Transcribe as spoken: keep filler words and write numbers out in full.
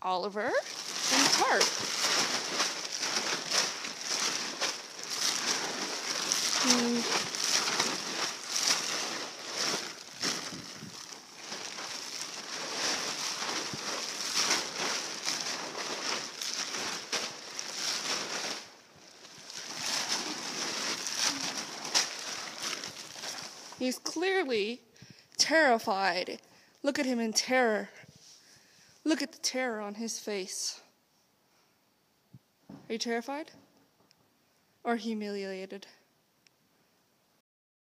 Oliver and Tarp. Hmm. He's clearly terrified. Look at him in terror. Look at the terror on his face. Are you terrified? Or humiliated?